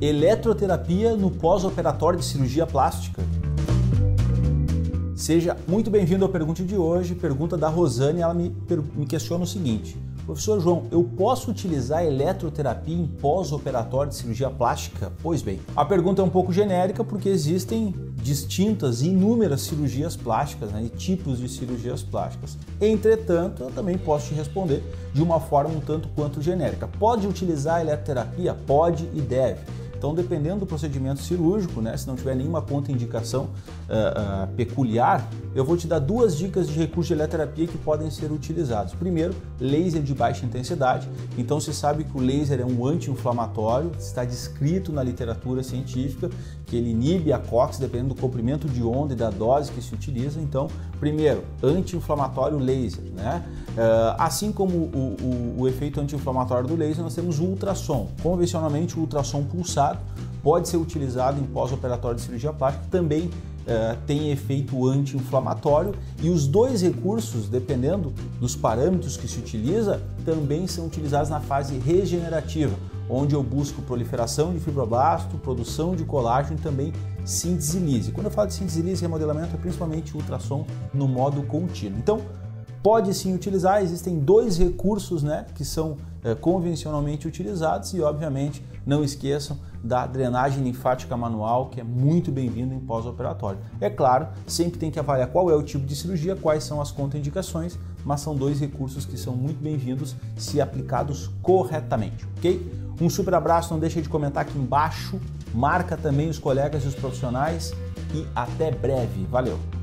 Eletroterapia no pós-operatório de cirurgia plástica? Seja muito bem-vindo à pergunta de hoje, pergunta da Rosane. Ela me questiona o seguinte: professor João, eu posso utilizar eletroterapia em pós-operatório de cirurgia plástica? Pois bem, a pergunta é um pouco genérica porque existem distintas e inúmeras cirurgias plásticas, e tipos de cirurgias plásticas. Entretanto, eu também posso te responder de uma forma um tanto quanto genérica. Pode utilizar a eletroterapia? Pode e deve. Então, dependendo do procedimento cirúrgico, se não tiver nenhuma contraindicação peculiar, eu vou te dar duas dicas de recurso de eletroterapia que podem ser utilizados. Primeiro, laser de baixa intensidade. Então, se sabe que o laser é um anti-inflamatório, está descrito na literatura científica que ele inibe a COX dependendo do comprimento de onda e da dose que se utiliza. Então, primeiro, anti-inflamatório laser, assim como o efeito anti-inflamatório do laser, nós temos o ultrassom. Convencionalmente, o ultrassom pulsado pode ser utilizado em pós-operatório de cirurgia plástica, também tem efeito anti-inflamatório, e os dois recursos, dependendo dos parâmetros que se utiliza, também são utilizados na fase regenerativa, onde eu busco proliferação de fibroblasto, produção de colágeno e também síntese lise. Quando eu falo de síntese lise e remodelamento, é principalmente ultrassom no modo contínuo. Então, pode sim utilizar, existem dois recursos que são convencionalmente utilizados e, obviamente, não esqueçam da drenagem linfática manual, que é muito bem-vindo em pós-operatório. É claro, sempre tem que avaliar qual é o tipo de cirurgia, quais são as contraindicações, mas são dois recursos que são muito bem-vindos se aplicados corretamente, ok? Um super abraço, não deixe de comentar aqui embaixo, marca também os colegas e os profissionais e até breve. Valeu!